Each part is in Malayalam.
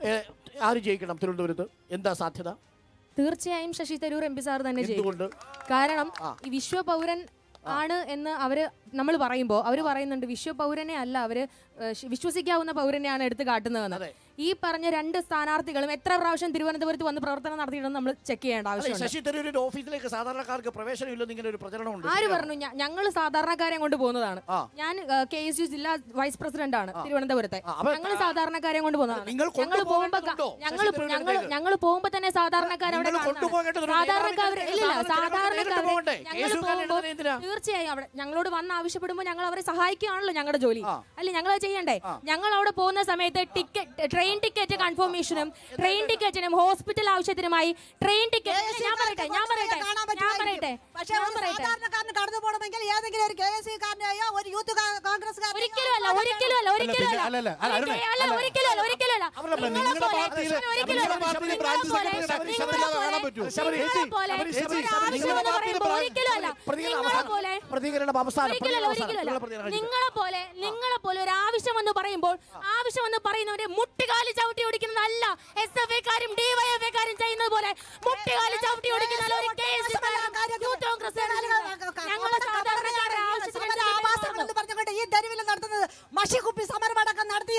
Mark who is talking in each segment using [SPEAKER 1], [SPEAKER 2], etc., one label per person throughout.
[SPEAKER 1] ആര് ജയിക്കണം തിരുവനന്തപുരത്ത്? എന്താ സാധ്യത?
[SPEAKER 2] തീർച്ചയായും ശശി തരൂർ MP സാർ തന്നെ ജയിക്കും. കാരണം ഈ വിശ്വപൗരൻ ആണ് എന്ന് നമ്മൾ പറയുമ്പോൾ അവർ പറയുന്നുണ്ട് വിശ്വപൗരനെ അല്ല, അവര് വിശ്വസിക്കാവുന്ന പൗരനെയാണ് എടുത്ത് കാട്ടുന്നതെന്ന്. ഈ പറഞ്ഞ രണ്ട് സ്ഥാനാർത്ഥികളും എത്ര പ്രാവശ്യം തിരുവനന്തപുരത്ത് വന്ന് പ്രവർത്തനം നടത്തിയിട്ടുണ്ടെന്ന് നമ്മൾ ചെക്ക് ചെയ്യേണ്ട ആവശ്യമുണ്ട്.
[SPEAKER 1] ശശി തരൂരിന്റെ ഓഫീസിലേക്ക് സാധാരണക്കാർക്ക് പ്രവേശനമില്ലെന്ന് ഇങ്ങനെ ഒരു പ്രചരണമുണ്ട്.
[SPEAKER 2] ആര് പറഞ്ഞു? ഞങ്ങൾ സാധാരണക്കാരെ കൊണ്ട് പോകുന്നതാണ്. ഞാൻ KSU ജില്ലാ വൈസ് പ്രസിഡന്റ് ആണ് തിരുവനന്തപുരത്തെ. ഞങ്ങൾ സാധാരണക്കാരെ കൊണ്ട് പോകുന്നതാണ്. ഞങ്ങൾ പോകുമ്പോ തന്നെ സാധാരണക്കാരെ തീർച്ചയായും അവിടെ ഞങ്ങളോട് വന്ന് ആവശ്യപ്പെടുമ്പോൾ ഞങ്ങൾ അവരെ സഹായിക്കുകയാണല്ലോ ഞങ്ങളുടെ ജോലി അല്ലെ? ഞങ്ങൾ ചെയ്യണ്ടേ? ഞങ്ങൾ അവിടെ പോകുന്ന സമയത്ത് ട്രെയിൻ ടിക്കറ്റ് കൺഫർമേഷനും ട്രെയിൻ ടിക്കറ്റിനും ഹോസ്പിറ്റൽ ആവശ്യത്തിനുമായി ട്രെയിൻ ടിക്കറ്റ് നിങ്ങളെ പോലെ ഒരു ആവശ്യം എന്ന് പറയുമ്പോൾ ആവശ്യം എന്ന് പറയുന്നവരെ മുട്ടുകാലി ചവിട്ടി ഓടിക്കുന്നതല്ല SFI കാരും DYFI കാരും ചെയ്യുന്നത് പോലെ മുട്ടുകാലി ചവിട്ടി ഓടിക്കുന്ന ഞങ്ങളെ സാധാരണക്കാരുടെ ആവശ്യത്തിന്
[SPEAKER 3] ഈ തെരുവിൽ നടത്തുന്നത് മഷിക്കുപ്പി സമരമടക്കം നടത്തിയ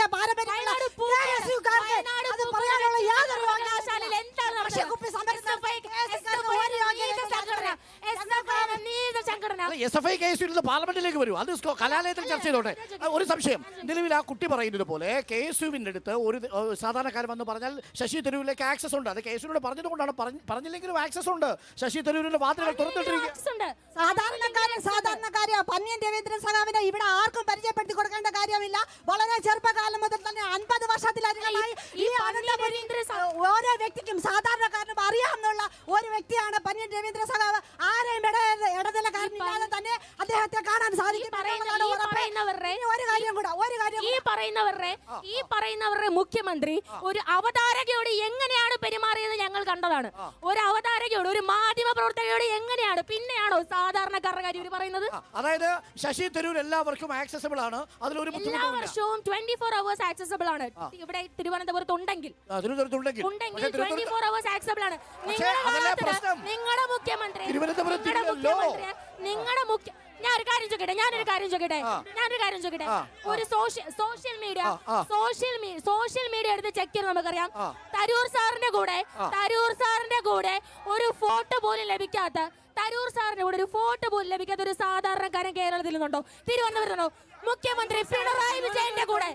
[SPEAKER 1] SFI KSU പാർലമെന്റിലേക്ക് വരും. അത് കലാലയത്തിൽ ചർച്ച ചെയ്തോട്ടെ. ഒരു സംശയം, നിലവിൽ ആ കുട്ടി പറയുന്നത് പോലെ KSUവിന്റെ അടുത്ത് ഒരു സാധാരണക്കാരൻ വന്ന് പറഞ്ഞാൽ ശശി തരൂരിലേക്ക് ആക്സസ് ഉണ്ട്. അത് KSUവിനോട് പറഞ്ഞതുകൊണ്ടാണ്, പറഞ്ഞില്ലെങ്കിലും ആക്സസ് ഉണ്ട്. ശശി തരൂരിന്റെ വാതിലുകൾ തുറന്നിട്ടിരിക്കുന്നു.
[SPEAKER 3] സാധാരണക്കാരെ പന്ന്യൻ രവീന്ദ്രൻ സഖാവിനെ ഇവിടെ ആർക്കും പരിചയപ്പെടുത്തി കൊടുക്കേണ്ട കാര്യമില്ല. വളരെ ചെറുപ്പകാലം മുതൽ തന്നെ 50 വർഷത്തിലധികമായി ഈ ഓരോ വ്യക്തിക്കും സാധാരണക്കാരനും അറിയാവുന്ന ഒരു വ്യക്തിയാണ് പന്ന്യൻ രവീന്ദ്രൻ സഖാവ്. ആരെയും ഇടനിലക്കാരനില്ലാതെ തന്നെ അദ്ദേഹത്തെ കാണാൻ സാധിക്കും.
[SPEAKER 2] ഈ പറയുന്നവരുടെ മുഖ്യമന്ത്രി ഒരു അവതാരകയോട് എങ്ങനെയാണ് പെരുമാറിയത് ഞങ്ങൾ കണ്ടതാണ്. ഒരു അവതാരകയോട്, ഒരു മാധ്യമ പ്രവർത്തകയോട് എങ്ങനെയാണ്, പിന്നെയാണോ സാധാരണക്കാരുടെ കാര്യം പറയുന്നത്?
[SPEAKER 1] അതായത് ശശി തരൂർ എല്ലാവർക്കും ആക്സസിബിൾ ആണ്. അതിലൊരു
[SPEAKER 2] എല്ലാ വർഷവും 24 hours ആക്സസിബിൾ ആണ്. ഇവിടെ തിരുവനന്തപുരത്ത് ഉണ്ടെങ്കിൽ 24 hours ആക്സസിബിൾ ആണ്. നിങ്ങളുടെ മുഖ്യമന്ത്രി ഞാനൊരു കാര്യം ചോദിക്കട്ടെ. ഒരു സോഷ്യൽ മീഡിയ എടുത്ത് ചെക്ക് ചെയ്ത് നമുക്കറിയാം, തരൂർ സാറിന്റെ കൂടെ ഒരു ഫോട്ടോ പോലും ലഭിക്കാത്ത ഒരു സാധാരണക്കാരൻ കേരളത്തിൽ നിന്നുണ്ടോ? തിരുവനന്തപുരത്തുണ്ടോ? മുഖ്യമന്ത്രി പിണറായി വിജയന്റെ കൂടെ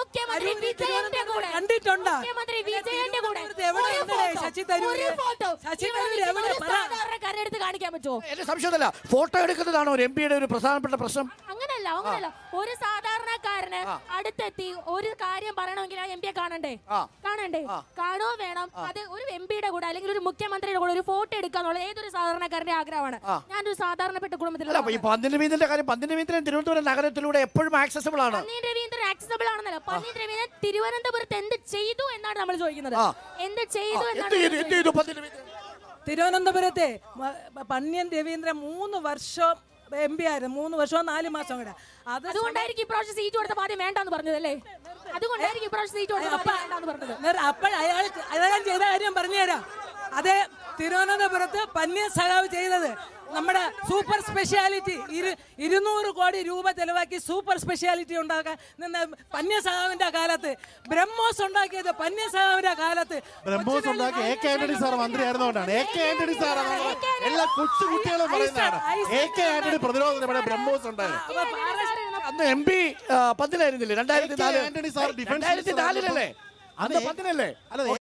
[SPEAKER 2] സാധാരണക്കാരെടുത്ത് കാണിക്കാൻ പറ്റുമോ?
[SPEAKER 1] സംശയമല്ല, ഫോട്ടോ എടുക്കുന്നതാണോ ഒരു MP യുടെ ഒരു പ്രധാനപ്പെട്ട പ്രശ്നം?
[SPEAKER 2] അങ്ങനല്ല. ഒരു സാധാരണക്കാരന് അടുത്തെത്തി ഒരു കാര്യം പറയണമെങ്കിൽ ആ MP കാണണ്ടേ? കാണുകയോ വേണം. അത് ഒരു MP യുടെ കൂടെ അല്ലെങ്കിൽ ഒരു മുഖ്യമന്ത്രിയുടെ കൂടെ ഒരു ഫോട്ടോ എടുക്കാന്നുള്ള ഏതൊരു സാധാരണക്കാരന്റെ ആഗ്രഹമാണ്. ഞാനൊരു സാധാരണപ്പെട്ട കുടുംബത്തിലുള്ള
[SPEAKER 1] തിരുവനന്തപുരം നഗരത്തിലൂടെ എപ്പോഴും ആക്സസിബിൾ ആണ്.
[SPEAKER 2] പന്ന്യൻ രവീന്ദ്രൻ ആക്സസിബിൾ ആണെന്നല്ല, പന്ന്യൻ രവീന്ദ്രൻ തിരുവനന്തപുരത്ത് എന്ത് ചെയ്തു എന്നാണ് നമ്മൾ ചോദിക്കുന്നത്. എന്ത് ചെയ്തു എന്നാണ്?
[SPEAKER 4] തിരുവനന്തപുരത്തെ പന്ന്യൻ രവീന്ദ്രൻ 3 വർഷം MP ആയിരുന്നു. 3 വർഷവും 4 മാസം കൂടെ.
[SPEAKER 2] അതുകൊണ്ടായിരിക്കും ഇപ്രാവശ്യം സീറ്റ് കൊടുത്ത ആദ്യം വേണ്ടെന്ന് പറഞ്ഞതല്ലേ? അതുകൊണ്ടായിരിക്കും ഇപ്രാവശ്യം സീറ്റ് കൊടുത്ത പറഞ്ഞത്.
[SPEAKER 4] അപ്പോൾ അയാൾ ചെയ്ത കാര്യം പറഞ്ഞുതരാം. അതെ, തിരുവനന്തപുരത്ത് പന്ന്യൻ സഖാവ് ചെയ്തത് നമ്മുടെ സൂപ്പർ സ്പെഷ്യാലിറ്റി 200 കോടി രൂപ ചെലവാക്കി സൂപ്പർ സ്പെഷ്യാലിറ്റി ഉണ്ടാക്കാൻ നിന്ന് പന്ന്യൻ സഖാവിന്റെ കാലത്ത്, ബ്രഹ്മോസ് ഉണ്ടാക്കിയത് പന്ന്യൻ സഖാവിന്റെ കാലത്ത്.
[SPEAKER 5] ബ്രഹ്മോസ് ഉണ്ടാക്കി AK ആന്റണി സാർ മന്ത്രിയായിരുന്നോണ്ടാണ്. AK ആന്റണി സാർ എല്ലാ കൊച്ചു കുട്ടികളും പറയുന്നതാണ്. AK ആന്റണി പ്രതിരോധത്തിന് ബ്രഹ്മോസ് ഉണ്ടായത്.
[SPEAKER 1] അന്ന് MP 10-ലായിരുന്നില്ലേ? 2004
[SPEAKER 5] ആന്റണി സാർ ഡിഫൻസ്
[SPEAKER 1] 2004-ലല്ലേ? അന്ന് 10-ലല്ലേ?